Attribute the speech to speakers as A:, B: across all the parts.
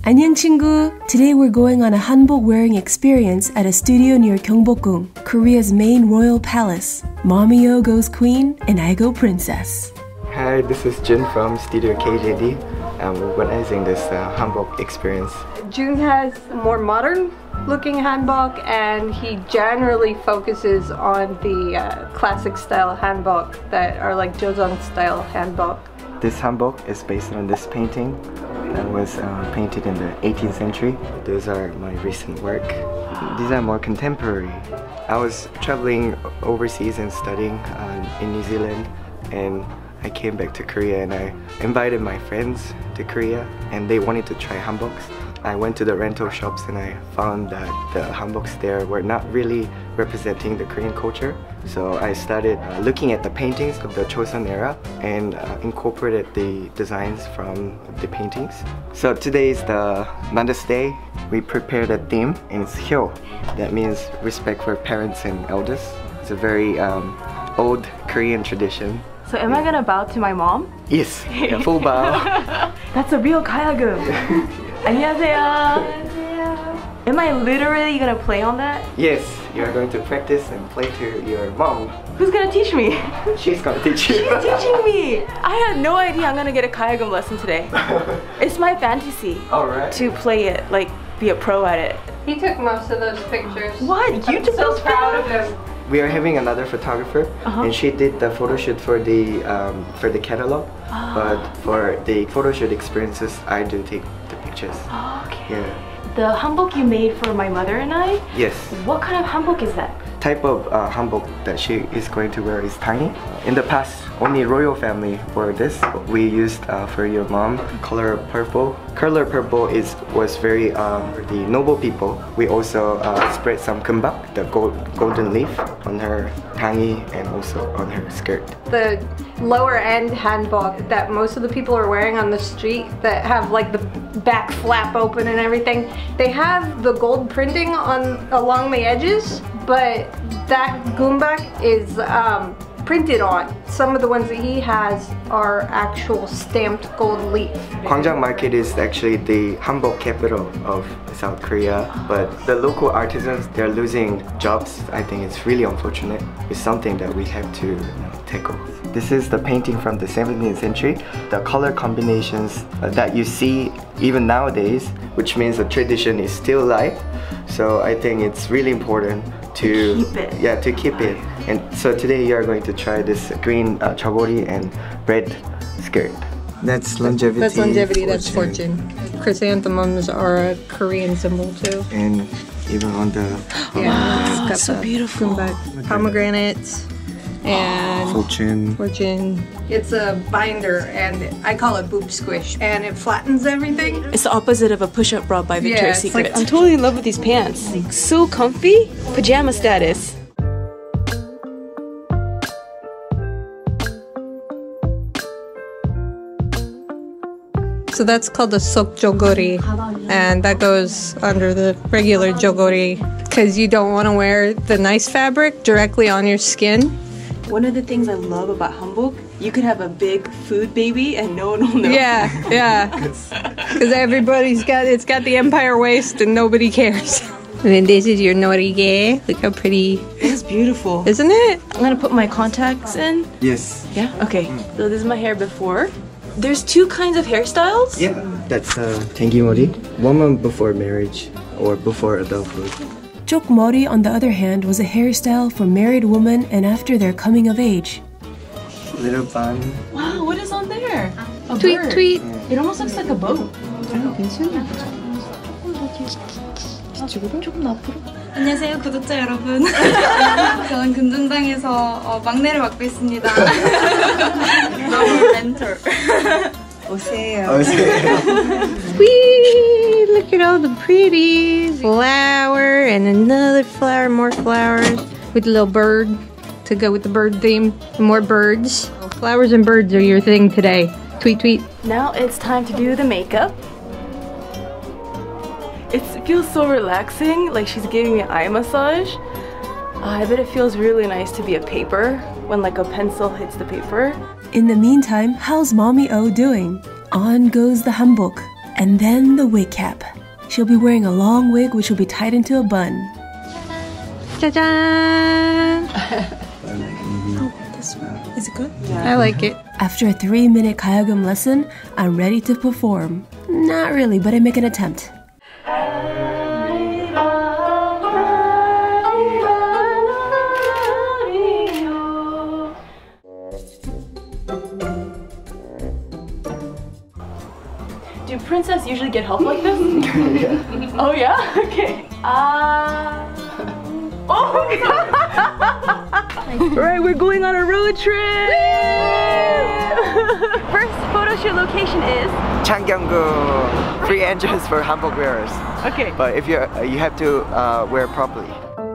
A: 안녕 친구! Today we're going on a hanbok wearing experience at a studio near Gyeongbokgung, Korea's main royal palace. Mommy-o goes queen and I go princess.
B: Hi, this is Jun from Studio KJD. We're organizing this hanbok experience.
C: Jun has a more modern looking hanbok and he generally focuses on the classic style hanbok that are like Joseon style hanbok.
B: This hanbok is based on this painting that was painted in the 18th century. Those are my recent work. These are more contemporary. I was traveling overseas and studying in New Zealand, and I came back to Korea and I invited my friends to Korea and they wanted to try hanboks. I went to the rental shops and I found that the hanboks there were not really representing the Korean culture. So I started looking at the paintings of the Joseon era and incorporated the designs from the paintings. So today is the Mother's Day. We prepared a theme and it's Hyo. That means respect for parents and elders. It's a very old Korean tradition.
D: So am I gonna bow to my mom?
B: Yes, a full bow.
D: That's a real Kayagum. 안녕하세요. Am I literally gonna play on that?
B: Yes, you are going to practice and play to your mom.
D: Who's gonna teach me?
B: She's gonna teach you.
D: She's teaching me! I had no idea I'm gonna get a Kayagum lesson today. It's my fantasy to play it, like be a pro at it.
C: He took most of those pictures.
D: What? You took those
C: proud of
D: photos?
C: him.
B: We are having another photographer, and she did the photo shoot for the catalog. But for the photo shoot experiences, I do take the pictures.
D: Okay.
B: Yeah.
D: The hanbok you made for my mother and I?
B: Yes.
D: What kind of hanbok is that?
B: Type of hanbok that she is going to wear is tiny. In the past, only royal family wore this. We used for your mom color purple. Color purple was very the noble people. We also spread some kumbak, the golden leaf, on her tangi and also on her skirt.
C: The lower end hanbok that most of the people are wearing on the street that have like the back flap open and everything, they have the gold printing along the edges, but that gumbak is printed on. Some of the ones that he has are actual stamped gold leaf.
B: Gwangjang Market is actually the hanbok capital of South Korea, but the local artisans, they're losing jobs. I think it's really unfortunate. It's something that we have to tackle. This is the painting from the 17th century. The color combinations that you see even nowadays, which means the tradition is still alive. So I think it's really important to keep it. And so today you are going to try this green chagori and red skirt. That's longevity.
C: That's longevity, that's fortune. Chrysanthemums are a Korean symbol too.
B: And even on the
D: wow, it's so beautiful.
C: Pomegranates and
B: fortune.
C: It's a binder and I call it boob squish and it flattens everything.
D: It's the opposite of a push-up bra by Victoria's Secret.
C: Like,
D: I'm totally in love with these pants. Like, so comfy. Pajama status.
C: So that's called the sok jogori, and that goes under the regular jogori because you don't want to wear the nice fabric directly on your skin.
D: One of the things I love about hanbok, you could have a big food baby and no one will know.
C: Yeah, because it's got the empire waist and nobody cares. And then this is your norige. Look how pretty.
D: It's beautiful.
C: Isn't it?
D: I'm gonna put my contacts in.
B: Yes.
D: Yeah? Okay. So this is my hair before. There's two kinds of hairstyles?
B: Yeah, that's tengimori. Woman before marriage or before adulthood.
A: Chokmori, on the other hand, was a hairstyle for married women and after their coming of age.
B: Little bun.
D: Wow, what is on there? A
C: Tweet,
D: bird.
C: tweet.
D: It almost looks like a boat.
E: 안녕하세요 구독자 여러분. 저는 금정당에서 막내를 맡고 있습니다. 너무 멘tor. 오세요.
C: Whee! Look at all the pretty flower and another flower, more flowers with a little bird to go with the bird theme. More birds. Flowers and birds are your thing today. Tweet, tweet.
D: Now it's time to do the makeup. It feels so relaxing, like she's giving me an eye massage. I bet it feels really nice to be a paper when like a pencil hits the paper.
A: In the meantime, how's Mommy-o doing? On goes the hanbok. And then the wig cap. She'll be wearing a long wig which will be tied into a bun.
C: 짜잔!
E: Is it good?
C: I like it.
A: After a 3-minute 가야금 lesson, I'm ready to perform. Not really, but I make an attempt.
D: Do princess usually get help like this?
B: Yeah.
D: Oh yeah? Okay. Oh my god! Alright, we're going on a road trip! First photo shoot location is
B: Changgyeonggu. Free entrance for hanbok wearers.
D: okay.
B: But if you have to wear properly.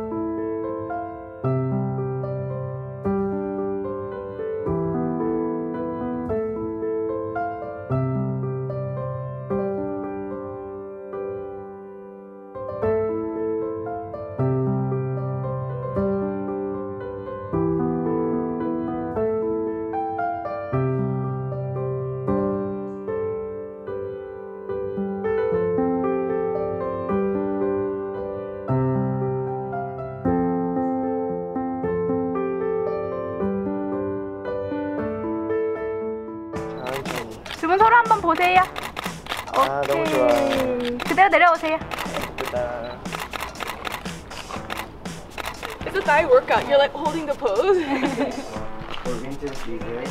D: 두 분 서로 한번 보세요.
B: 아, 너무 좋아.
D: 그대로 내려오세요.
B: 예쁘다.
D: It's a thigh workout. You're like holding the pose.
B: For winter season,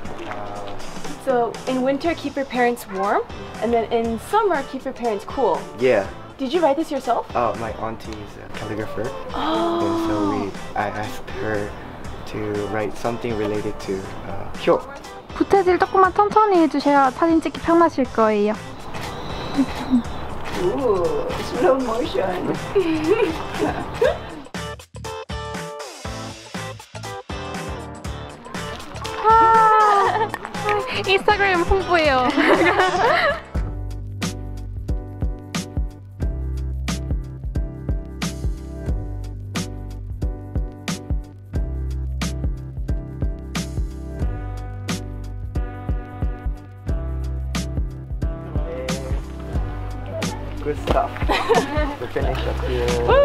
D: So in winter, keep your parents warm, and then in summer, keep your parents cool.
B: yeah.
D: Did you write this yourself?
B: Oh, my auntie is a calligrapher,
D: Oh.
B: and so I asked her to write something related to 표.
C: 부채질 조금만 천천히 해주셔야 사진 찍기 편하실 거예요.
D: Ooh, slow motion.
C: 인스타그램 홍보예요.
B: Good stuff. We finish up here.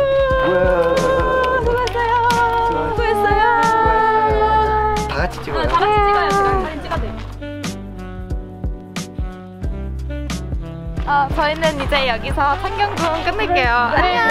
D: 수고했어요. 수고했어요.
B: 다 같이 찍어요.
D: 다 같이 찍어요. 사진 찍어도 돼요.
C: 저희는 이제 여기서 창경궁 끝낼게요. 안녕.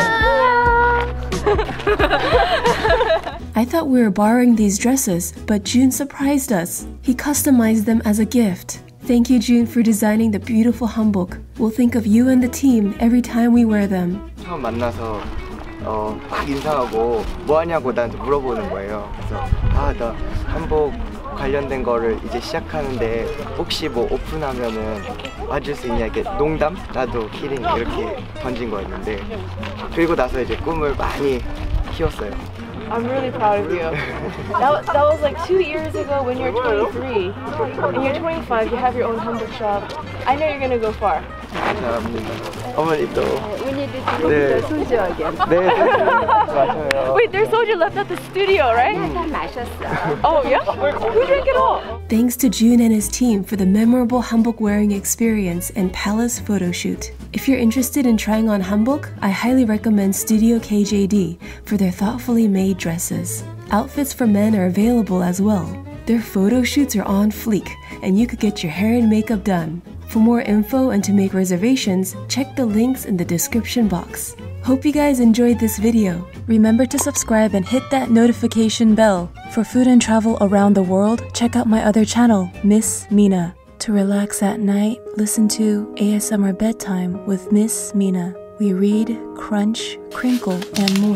A: I thought we were borrowing these dresses, but June surprised us. He customized them as a gift. Thank you, June, for designing the beautiful hanbok. We'll think of you and the team every time we wear them.
B: 처음 만나서 막 인사하고 뭐 하냐고 나한테 물어보는 거예요. 그래서 나 한복 관련된 거를 이제 시작하는데 혹시 뭐 오픈하면은 와줄 수 있냐, 이렇게 농담? 나도 키링 이렇게 던진 거였는데 그리고 나서 이제 꿈을 많이 키웠어요.
D: I'm really proud of you. That was like 2 years ago when you're 23. And you're 25, you have your own hanbok shop. I know you're gonna go far.
B: 감사합니다. 어머니도.
D: We need to
B: 네.
D: soju again.
B: 네, 맞아요.
D: Wait, there's soju left at the studio, right? Oh yeah? Who drank it all?
A: Thanks to June and his team for the memorable hanbok wearing experience and palace photo shoot. If you're interested in trying on hanbok, I highly recommend Studio KJD for their thoughtfully made dresses. Outfits for men are available as well. Their photo shoots are on fleek, and you could get your hair and makeup done. For more info and to make reservations, check the links in the description box. Hope you guys enjoyed this video. Remember to subscribe and hit that notification bell. For food and travel around the world, check out my other channel, Miss Mina. To relax at night, listen to ASMR Bedtime with Miss Mina. We read, crunch, crinkle, and more.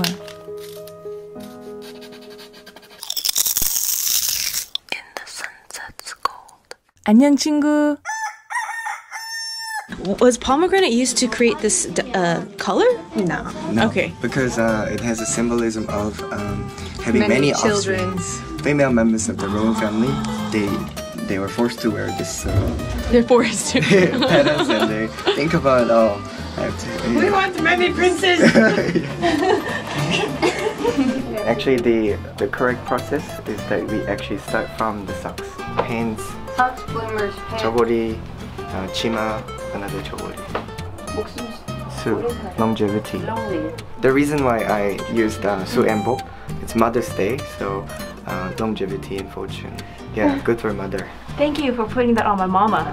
A: In the sunset's gold. 안녕 친구.
F: Was pomegranate used to create this color?
E: No.
B: No,
F: Okay.
B: because it has a symbolism of having
E: Many
B: many
E: children.
B: offspring. Female members of the royal family, they were forced to wear this
F: They're forced to.
B: patterns, and they think about I have to.
E: We want many princes.
B: Actually, the correct process is that we actually start from the socks, pants,
C: Socks, bloomers, pants.
B: 저고리, 치마, another 저고리. Su, longevity. The reason why I used Su Embok, it's Mother's Day, so longevity and fortune. Yeah, good for mother.
D: Thank you for putting that on my mama.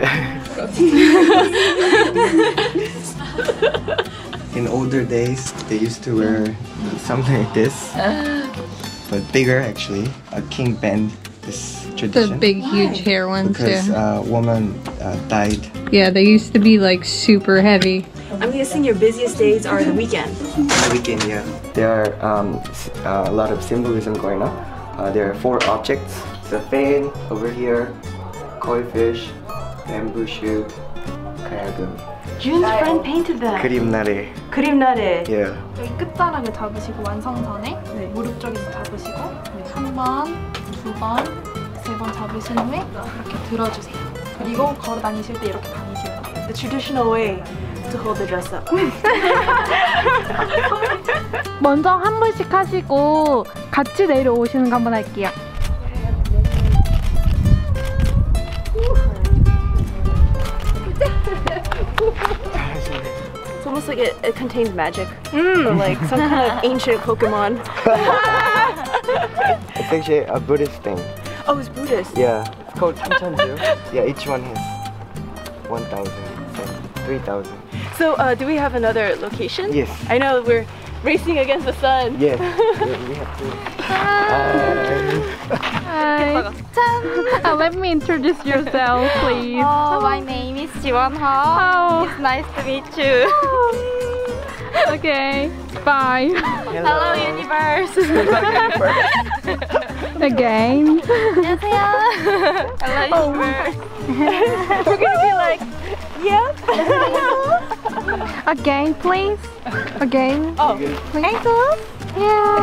B: In older days, they used to wear something like this, but bigger actually. A king band, this tradition.
C: The big, huge hair ones,
B: because woman died.
C: Yeah, they used to be like super heavy.
D: I'm guessing your busiest days are the weekend.
B: The weekend, yeah. There are a lot of symbolism going on. There are 4 objects. It's a fan over here, koi fish, bamboo shoot, kayakum.
D: Jun's friend painted that.
B: 그림나래.
D: 그림나래.
B: Yeah.
G: 여기 끝자락을 잡으시고 완성전에 무릎 쪽에서 잡으시고 한 번, 2번, 3번 잡으신 후에 이렇게 들어주세요. 그리고 걸어 다니실 때 이렇게 다니시면 돼요.
D: The traditional way to hold the dress up.
G: 먼저 한 분씩 하시고 같이 내려오시는 거 한번 할게요.
D: It's almost like it contains magic. Or like some kind of ancient Pokemon.
B: It's actually a Buddhist thing.
D: Oh, it's Buddhist.
B: Yeah, it's called Chuncheonju. Yeah, each one has 1,000, 3,000.
D: So, do we have another location?
B: Yes.
D: I know we're racing against the sun.
B: Yes, we have to.
G: Hi. Let me introduce yourself, please.
H: Oh, my name is Jiwon Ha.
G: Oh.
H: It's nice to meet you.
G: Okay, bye.
H: Hello, universe.
G: Again.
H: 안녕하세요. Hello, universe.
D: We're gonna be like, yep.
G: Again, please. Again.
D: Oh,
G: Please. Yeah.